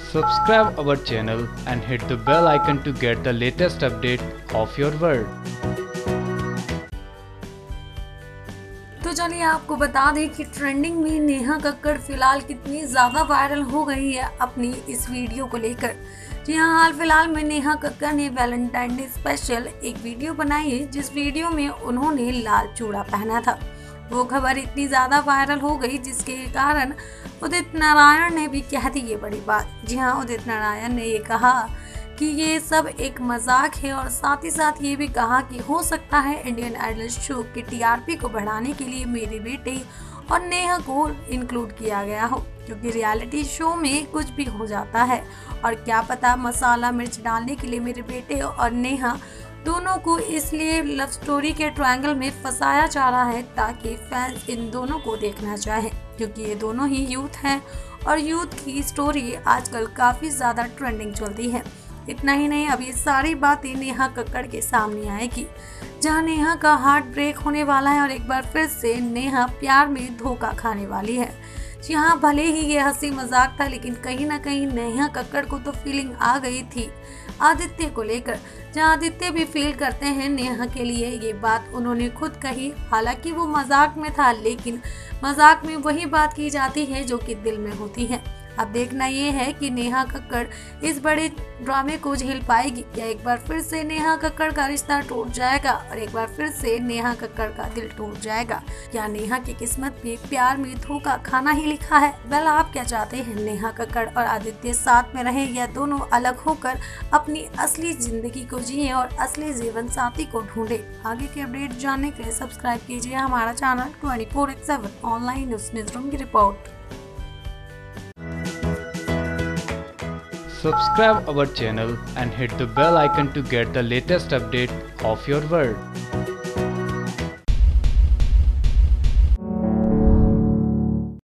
Subscribe our channel and hit the bell icon to get the latest update of your world. तो चलिए आपको बता दें कि ट्रेंडिंग में नेहा कक्कड़ फिलहाल कितनी ज़्यादा वायरल हो गई है अपनी इस वीडियो को लेकर। जी हाँ, हाल फिलहाल में नेहा कक्कड़ ने वैलेंटाइन डे स्पेशल एक वीडियो बनाई है, जिस वीडियो में उन्होंने लाल चूड़ा पहना था। वो खबर इतनी ज़्यादा वायरल हो गई जिसके कारण उदित नारायण ने भी कह दी ये बड़ी बात। जी हाँ, उदित नारायण ने ये कहा कि ये सब एक मजाक है और साथ ही साथ ये भी कहा कि हो सकता है इंडियन आइडल शो के टीआरपी को बढ़ाने के लिए मेरे बेटे और नेहा को इंक्लूड किया गया हो, क्योंकि रियलिटी शो में कुछ भी हो जाता है और क्या पता मसाला मिर्च डालने के लिए मेरे बेटे और नेहा दोनों को इसलिए लव स्टोरी के ट्रायंगल में फंसाया जा रहा है ताकि फैंस इन दोनों को देखना चाहें, क्योंकि ये दोनों ही यूथ हैं और यूथ की स्टोरी आजकल काफ़ी ज़्यादा ट्रेंडिंग चलती है। इतना ही नहीं, अब ये सारी बातें नेहा कक्कड़ के सामने आएगी, जहां नेहा का हार्ट ब्रेक होने वाला है और एक बार फिर से नेहा प्यार में धोखा खाने वाली है। जी हाँ, भले ही ये हंसी मजाक था, लेकिन कहीं ना कहीं नेहा कक्कड़ को तो फीलिंग आ गई थी आदित्य को लेकर, जहाँ आदित्य भी फील करते हैं नेहा के लिए। ये बात उन्होंने खुद कही, हालांकि वो मजाक में था, लेकिन मजाक में वही बात की जाती है जो कि दिल में होती है। अब देखना ये है कि नेहा कक्कड़ इस बड़े ड्रामे को झेल पाएगी या एक बार फिर से नेहा कक्कड़ का रिश्ता टूट जाएगा और एक बार फिर से नेहा कक्कड़ का दिल टूट जाएगा, या नेहा की किस्मत में प्यार में धोखा खाना ही लिखा है। वेल, आप क्या चाहते हैं, नेहा कक्कड़ और आदित्य साथ में रहें या दोनों अलग होकर अपनी असली जिंदगी को जिए और असली जीवन साथी को ढूंढे? आगे के अपडेट जानने के लिए सब्सक्राइब कीजिए हमारा चैनल 24/7 ऑनलाइन न्यूज न्यूज़रूम की रिपोर्ट। Subscribe our channel and hit the bell icon to get the latest update of your world.